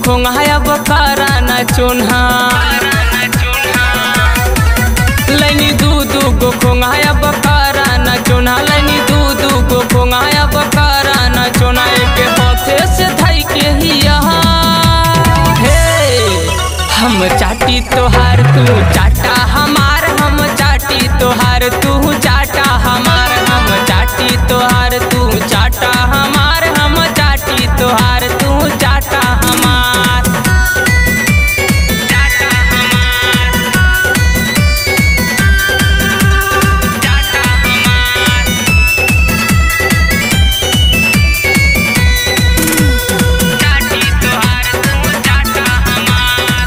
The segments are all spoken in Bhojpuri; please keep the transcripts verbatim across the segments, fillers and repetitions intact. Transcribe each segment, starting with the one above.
खोंगाया बकारा न चोन्हा लैनी दू दू गो खोंगाया बकारा न चोन्हा लैनी दू दू गो खोंगाया बकारा न चोन्हा एक हाथे से धई के ही यहाँ हे हम चाटी तोहार तू चाटा हमार हम चाटी तोहार तू चाटा हमार हम चाटी तोहार तू चाटा हमार हम चाटी तोहार तू चाटा हमार चाटा हमार चाटा हमार चाटी तोहार तू चाटा हमार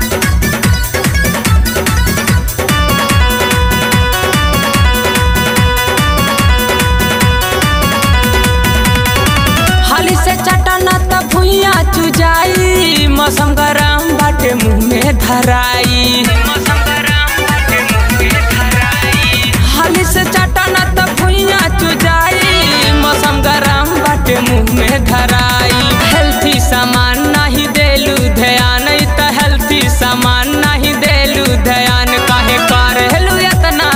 हाली से चटना त भुइया चुजाई मौसम गरम बाटे मुँह में धराई हाली से चटना त भुइया चुजाई मौसम गरम बाटे मुँह में धराई हेल्थी सामान नहीं देलू ध्यान त हेल्थी सामान नहीं देलू ध्यान काहे करेलू इतना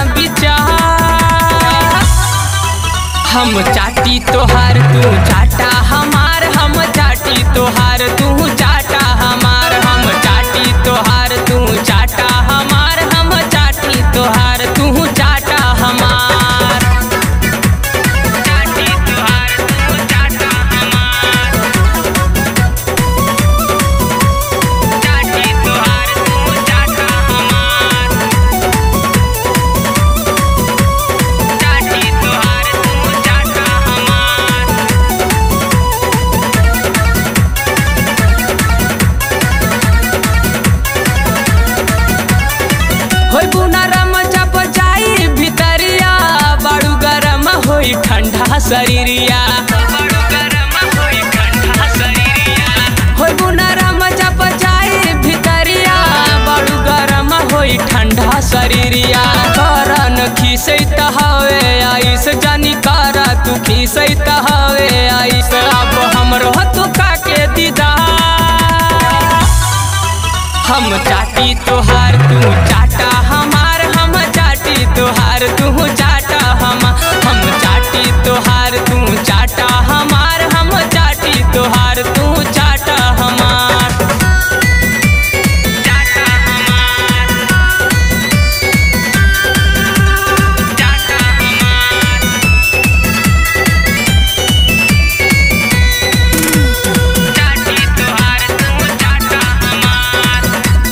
विचार हम चाटी तोहार तू चाटा हमार हम चाटी तोहार तू चाटा हमार हम चाटी तोहार तू चाटा हमार हम चाटी तोहार तू चाटा हमार चाटी तोहार तू चाटा हमार चाटी तोहार तू चाटा हमार चाटी तोहार तू चाटा हमार होई बुनरम जब जाई भितरिया बड़ू गरम होई ठंडा शरीरिया होई बुनरम जब जाई भितरिया बड़ू गरम होई ठंडा शरीरिया करन खीसैत हवे आइस जानी करा तू खीसैत हवे आइस अब हमरो तू काके दीदा हम चाटी तोहार तू चाटा हमार हम चाटी तोहार तू चाटा हम हम चाटी तोहार तू चाटा हमार हम चाटी तोहार तू चाटा हमार चाटा हमार चाटा हमार चाटी तोहार तू चाटा हमार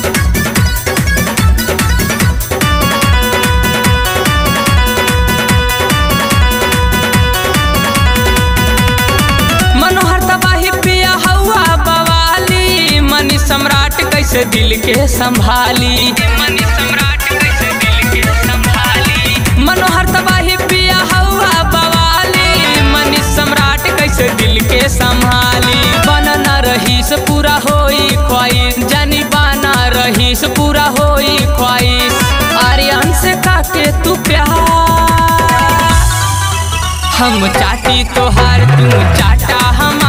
मनोहर तबाही पिया हवा बवाली मनी सम्राट कैसे दिल के संभाली मनी सम्राट कैसे दिल के संभाली मनोहर तबाही पिया हवा बवाली मनी सम्राट कैसे दिल के संभाली बनना रहीस पूरा होई ख्वाहिश जानी बना रहीस पूरा होई ख्वाहिश आर्यन से काके तू प्यार हम चाटी तोहार तू चाटा हम